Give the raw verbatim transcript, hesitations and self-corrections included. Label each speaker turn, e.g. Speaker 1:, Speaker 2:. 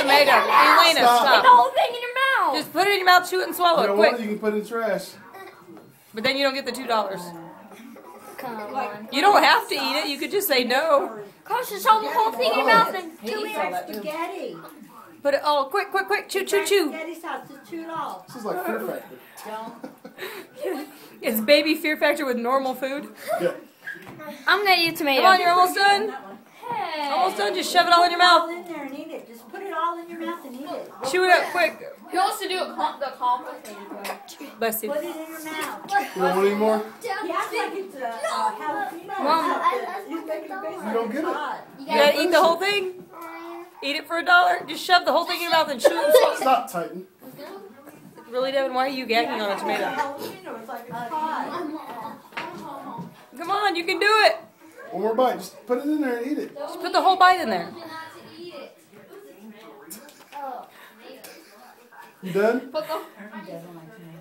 Speaker 1: tomato. Elena,
Speaker 2: Stop.
Speaker 1: stop.
Speaker 3: Put the whole thing in your mouth.
Speaker 1: Just put it in your mouth, chew it, and swallow
Speaker 2: You
Speaker 1: it,
Speaker 2: know
Speaker 1: quick.
Speaker 2: what? You can put it in the trash.
Speaker 1: But then you don't get the two dollars.
Speaker 3: Come on.
Speaker 1: You don't have to eat it. You could just say no.
Speaker 3: Carlos, just hold the whole thing in your mouth and chew
Speaker 4: He
Speaker 3: it.
Speaker 4: said spaghetti.
Speaker 1: Put it all quick, quick, quick. Chew, chew, chew.
Speaker 4: Spaghetti sauce is two dollars.
Speaker 2: This is like Fear Factor.
Speaker 4: Don't.
Speaker 1: It's baby Fear Factor with normal food.
Speaker 2: Yeah.
Speaker 3: I'm gonna eat a tomato.
Speaker 1: Come on, you're almost done.
Speaker 3: Hey.
Speaker 1: Almost done. Just shove it all in your
Speaker 4: Put it all
Speaker 1: mouth.
Speaker 4: in there and eat it. Just put it all in your mouth and eat it.
Speaker 1: Chew it up quick.
Speaker 5: He wants to do it com- the complicated way.
Speaker 1: Bless you.
Speaker 4: Put it in your mouth.
Speaker 2: You don't want any more?
Speaker 4: He acts like it's a uh, jalapeno.
Speaker 1: Mom.
Speaker 4: He's making a face
Speaker 2: You don't get it.
Speaker 4: hot.
Speaker 1: You gotta eat the whole thing. Eat it for a dollar. Just shove the whole thing in your mouth and chew it.
Speaker 2: Stop, Titan.
Speaker 1: Really, Devin? Why are you gagging on a tomato?
Speaker 4: Jalapeno, it's like it's hot.
Speaker 1: Come on, you can do it.
Speaker 2: One more bite. Just put it in there and eat it.
Speaker 1: Just put the whole bite in there.
Speaker 2: You done?
Speaker 5: Put the
Speaker 4: He doesn't like tomatoes.